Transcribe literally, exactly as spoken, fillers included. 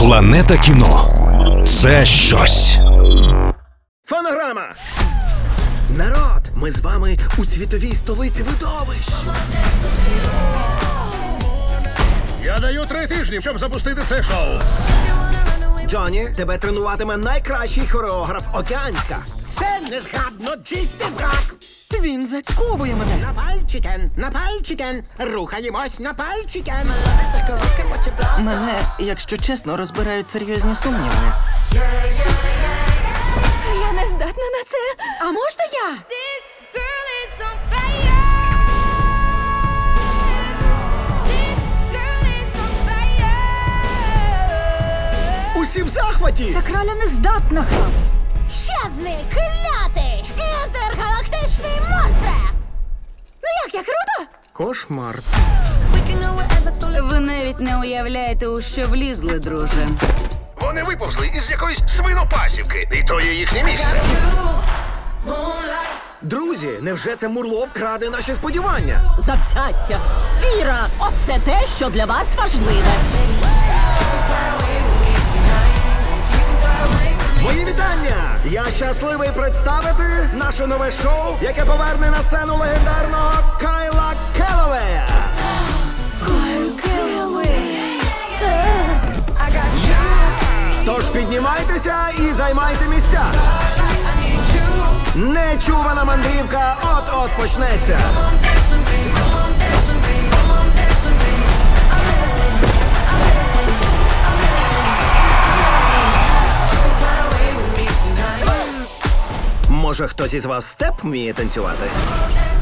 Планета кіно – це щось. Фонограма! Народ, ми з вами у світовій столиці видовищ. Я даю три тижні, щоб запустити це шоу. Джонні, тебе тренуватиме найкращий хореограф Океанська. Це незграбно чистий брак. Він зацьковує мене. На пальчикен, на пальчикен. Рухаємось на пальчикен. Мене, якщо чесно, розбирають серйозні сумніви. Я не здатна на це. А можна я? Усі в захваті! Ця краля не здатна грати. Щезни, клятий, інтергалактичний монстре! Ну як, я круто? Кошмар. Ви навіть не уявляєте, у що влізли, друже. Вони виповзли із якоїсь свинопасівки, і то є їхнє місце. Друзі, невже це Мурло вкраде наші сподівання? Завзяття, віра – оце те, що для вас важливе. Мої вітання! Я щасливий представити наше нове шоу, яке поверне на сцену легендарного Кайла Келлоуея. Тож піднімайтеся і займайте місця. Нечувана мандрівка от-от почнеться. Може, хтось із вас степ вміє танцювати?